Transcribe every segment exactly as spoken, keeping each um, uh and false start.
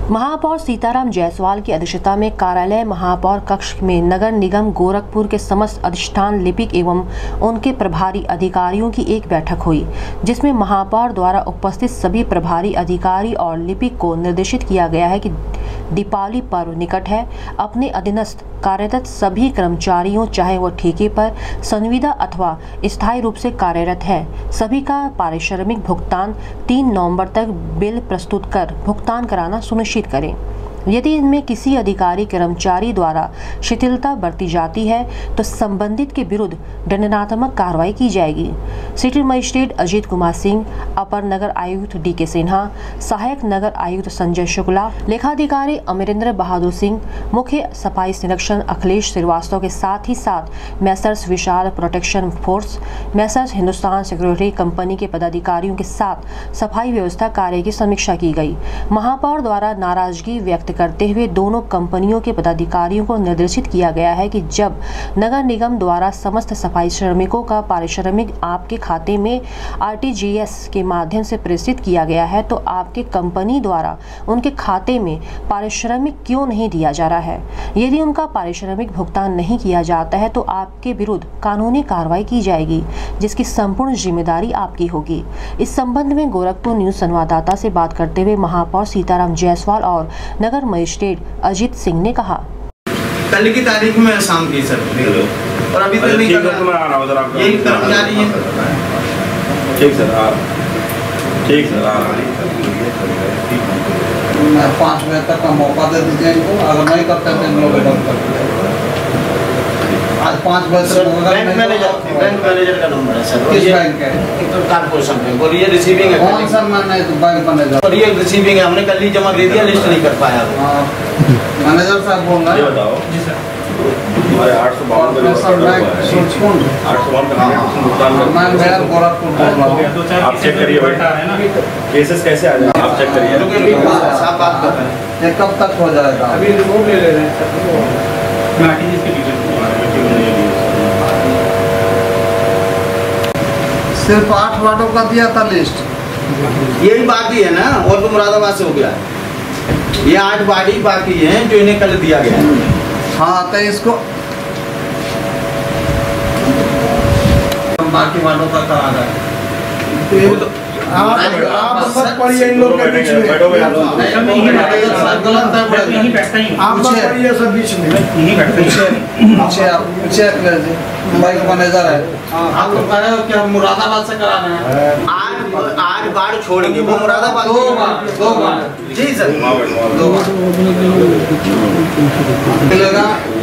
महापौर सीताराम जायसवाल की अध्यक्षता में कार्यालय महापौर कक्ष में नगर निगम गोरखपुर के समस्त अधिष्ठान लिपिक एवं उनके प्रभारी अधिकारियों की एक बैठक हुई, जिसमें महापौर द्वारा उपस्थित सभी प्रभारी अधिकारी और लिपिक को निर्देशित किया गया है कि दीपावली पर्व निकट है। अपने अधीनस्थ कार्यरत सभी कर्मचारियों, चाहे वह ठेके पर, संविदा अथवा स्थायी रूप से कार्यरत है, सभी का पारिश्रमिक भुगतान तीन नवंबर तक बिल प्रस्तुत कर भुगतान कराना सुनिश्चित करें। यदि इनमें किसी अधिकारी कर्मचारी द्वारा शिथिलता बरती जाती है तो संबंधित के विरुद्ध दंडात्मक कार्रवाई की जाएगी। सिटी मजिस्ट्रेट अजीत कुमार सिंह, अपर नगर आयुक्त डी के सिन्हा, सहायक नगर आयुक्त संजय शुक्ला, लेखाधिकारी अमरेंद्र बहादुर सिंह, मुख्य सफाई संरक्षण अखिलेश श्रीवास्तव के साथ ही साथ messrs Vishal protection force, messrs Hindustan security company के पदाधिकारियों के साथ सफाई व्यवस्था कार्य की समीक्षा की गई। महापौर द्वारा नाराजगी व्यक्त करते हुए दोनों कंपनियों के पदाधिकारियों को निर्देशित किया गया है कि जब नगर निगम द्वारा समस्त सफाई श्रमिकों का पारिश्रमिक आपके खाते में आर टी जी एस के माध्यम से प्रेषित किया गया है तो आपके कंपनी द्वारा उनके खाते में पारिश्रमिक क्यों नहीं दिया जा रहा है। यदि उनका पारिश्रमिक भुगतान नहीं किया जाता है तो आपके विरुद्ध कानूनी कार्रवाई की जाएगी, जिसकी संपूर्ण जिम्मेदारी आपकी होगी। इस संबंध में गोरखपुर न्यूज संवाददाता से बात करते हुए महापौर सीताराम जायसवाल और नगर मजिस्ट्रेट अजीत सिंह ने कहा, कल की तारीख में शाम की सर और अभी तक नहीं कर रहा। यही कर्मचारी है। ठीक सर, आप ठीक सर, पाँच बजे तक का मौका दे दीजिए इनको, अगर नहीं करते तो इन लोग आज पाँच बजे बैंक मैनेजर बैंक मैनेजर का नंबर है सर। किस बैंक है? Corporation bank. और ये रिसीविंग है। कौन सर मैंने तो बैंक मैनेजर और ये रिसीविंग है, हमने कल ही जमा दे दिया, लिस्ट नहीं कर पाया। मैनेजर साहब बोल रहे हैं। बताओ जी सर। हमारे आठ सौ बावन आठ सौ बावन आप चेक करिए भाई, केसेस कैसे आ जाए आप चेक करिए। साहब बात कर रहे हैं, ये कब तक हो जाएगा? अभी रिपोर्ट ले ले रहे हैं। सिर्फ आठ वार्डों का दिया था लिस्ट, यही बाकी है ना, और तो मुरादाबाद से हो गया। ये आठ वार्ड ही बाकी हैं जो इन्हें कल दिया गया है। हाँ, तो इसको बाकी वालों का कहा जाए। आप आप सब पढ़िए इन लोग के बीच में। बैठो भाई, गलत है, आप सब पढ़िए सब बीच में। पीछे आप पीछे बैंक मैनेजर है, आप लोग कह रहे हो कि हम मुरादाबाद से करा रहे हैं। आज आज बाढ़ छोड़ेंगे वो मुरादाबाद। दो बार दो बार जी सर, दो बार मिलेगा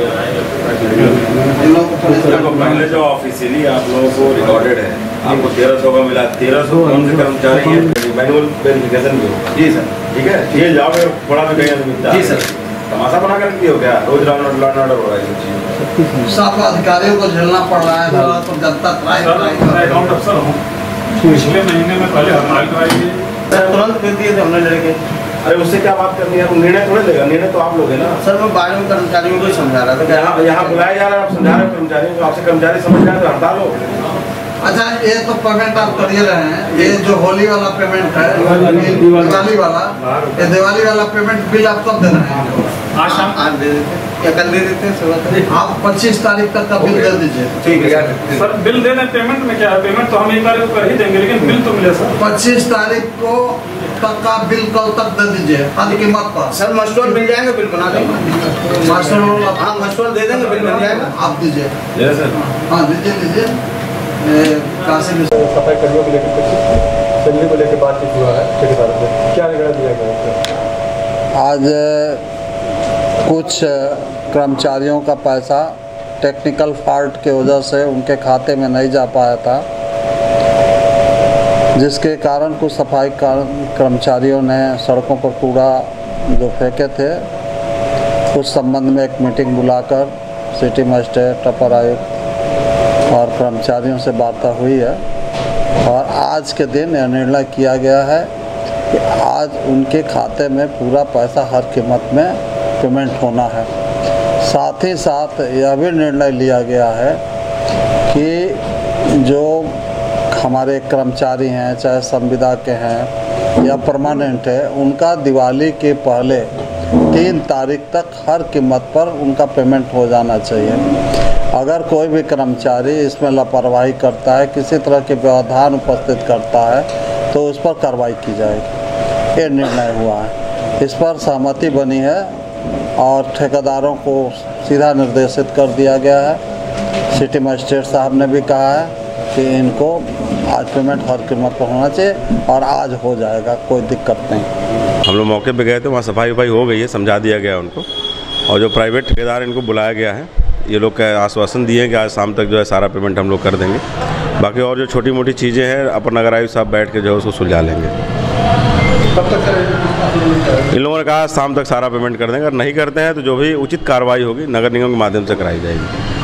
इन लोगों को। पहले जो ऑफिशियली आप लोगों को रिकॉर्डेड है, आपको तेरह सौ का मिला। तेरह सौ कौन से कर्मचारी हैं? मैनुअल वेरिफिकेशन भी हो। जी सर, ठीक है, ये जाओ थोड़ा भी कहीं मिलता है। जी सर। तमाशा बना कर दिए हो क्या? रोज लॉन्ड ऑर्डर हो रहा है। सब अधिकारियों को झेलना पड़ रहा है, तो जनता ट्राई ट्राई अकाउंट अफसर हूँ, पिछले महीने में पहले हड़ताल कराई थी सर, तुरंत फिर दिए थे हमने लड़के। अरे उससे क्या बात करनी है? निर्णय थोड़े लेगा, निर्णय तो आप लोग है ना सर। मैं बाढ़ में कर्मचारियों को समझा रहा था। यहाँ यहाँ बुलाया जा रहा है, आप समझा रहे हो कर्मचारियों को। आपसे कर्मचारी समझ रहे हैं तो हड़ताल हो। अच्छा, ये तो पेमेंट आप कर रहे हैं, ये जो होली वाला पेमेंट है, दिवाली वाला, ये दिवाली वाला पेमेंट बिल आप कब दे रहे हैं? आज शाम आज दे देते, क्या कल दे देते हैं सुबह? आप पच्चीस तारीख तक का बिल दे दीजिए। ठीक है सर। बिल देना, पेमेंट में क्या है? पेमेंट तो हम एक तारीख को कर ही देंगे, लेकिन बिल तो मिले सर। पच्चीस तारीख को तक का बिल कल तक दे दीजिए, हद कीमत पर। सर मस्टोर मिल जाएगा, बिल बना देंगे। मास्टर हाँ, मस्टोर दे देंगे, बिल मिल जाएगा। आप दीजिए। सर हाँ दीजिए दीजिए। काशी सफाई कर्मियों को लेकर कुछ सैलरी को लेकर बातचीत हुआ है ठेकेदार से, क्या निर्णय दिया गया? आज कुछ कर्मचारियों का पैसा टेक्निकल फॉल्ट के वजह से उनके खाते में नहीं जा पाया था, जिसके कारण कुछ सफाई कर्मचारियों ने सड़कों पर कूड़ा जो फेंके थे, उस संबंध में एक मीटिंग बुलाकर सिटी मजिस्ट्रेट, अपर आयुक्त और कर्मचारियों से वार्ता हुई है। और आज के दिन यह निर्णय किया गया है कि आज उनके खाते में पूरा पैसा हर कीमत में पेमेंट होना है। साथ ही साथ यह भी निर्णय लिया गया है कि जो हमारे कर्मचारी हैं, चाहे संविदा के हैं या परमानेंट है, उनका दिवाली के पहले तीन तारीख तक हर कीमत पर उनका पेमेंट हो जाना चाहिए। अगर कोई भी कर्मचारी इसमें लापरवाही करता है, किसी तरह के व्यवधान उपस्थित करता है, तो उस पर कार्रवाई की जाएगी। ये निर्णय हुआ है, इस पर सहमति बनी है और ठेकेदारों को सीधा निर्देशित कर दिया गया है। सिटी मजिस्ट्रेट साहब ने भी कहा है कि इनको आज पेमेंट हर कीमत पर होना चाहिए और आज हो जाएगा, कोई दिक्कत नहीं। हम लोग मौके पे गए थे, वहाँ सफाई वफाई हो गई है, समझा दिया गया उनको, और जो प्राइवेट ठेकेदार इनको बुलाया गया है, ये लोग का आश्वासन दिए कि आज शाम तक जो है सारा पेमेंट हम लोग कर देंगे। बाकी और जो छोटी मोटी चीज़ें हैं अपर नगर आयुक्त साहब बैठ के जो है उसको सुलझा लेंगे। इन लोगों ने कहा शाम तक सारा पेमेंट कर देंगे, अगर नहीं करते हैं तो जो भी उचित कार्रवाई होगी नगर निगम के माध्यम से कराई जाएगी।